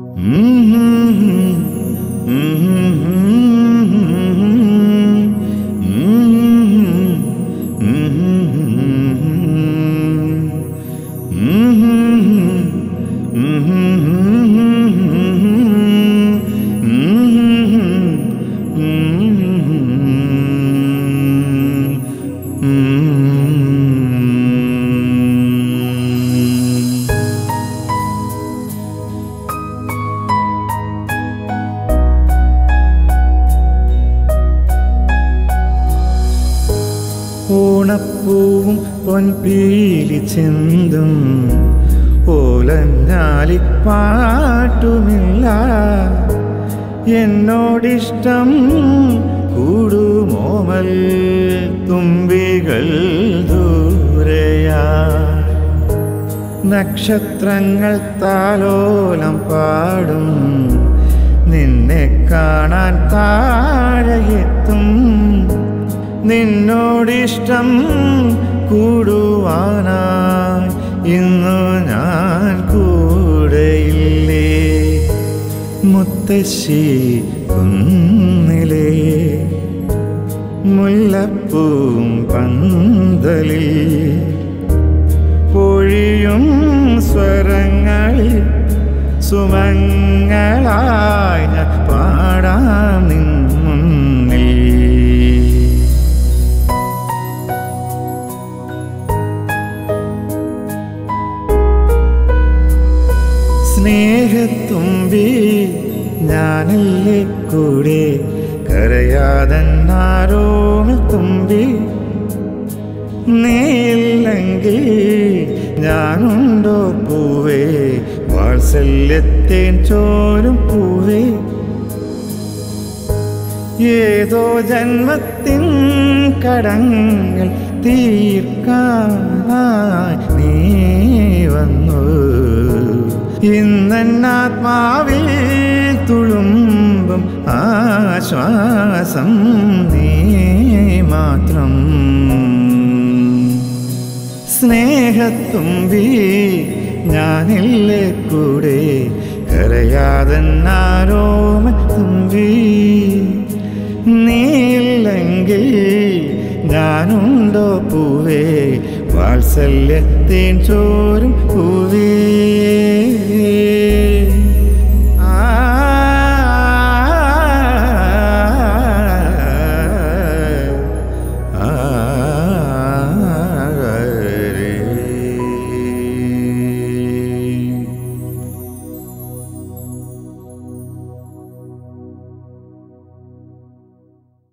ഓണപ്പൂവും പൊൻപീലി ചിന്തും ഓലഞ്ഞാലിപ്പാട്ടുമില്ല എന്നോടിഷ്ടം കൂടുമോമൽ തുമ്പികൾ ദൂരെയാ നക്ഷത്രങ്ങൾ താലോലം പാടും നിന്നെ കാണാൻ താഴെയെത്തും നിന്നോടിഷ്ടം കൂടുവാനായി ഇന്നു ഞാൻ കൂടെയില്ലേ മുത്തശ്ശി കുന്നിലേ മുല്ലപ്പൂം പന്തലിൽ പൊഴിയും സ്വരങ്ങളിൽ സുമങ്ങളായി ഞാൻ പാടാം നിൻ മുന്നിൽ സ്നേഹത്തുമ്പി ഞാനല്ലേ കൂടെ കരയാതെന്നാരോമൽ തുമ്പി നീയില്ലെങ്കിൽ ഞാനുണ്ടോ പൂവേ വാത്സല്യത്തേൻ ചോരും പൂവേ ഏതോ ജന്മത്തിൻ കടങ്ങൾ തീർക്കാനായി നീ വന്നു ഇന്നാത്മാവിൽ തുളുമ്പും ആശ്വാസം നീ മാത്രം സ്നേഹത്തുമ്പി ഞാനില്ലേ കൂടെ കരയാതെന്നാരോമൽ തുമ്പി നീയില്ലെങ്കിൽ ഞാനുണ്ടോ പൂവേ വാത്സല്യത്തേൻ ചോരും പൂവേ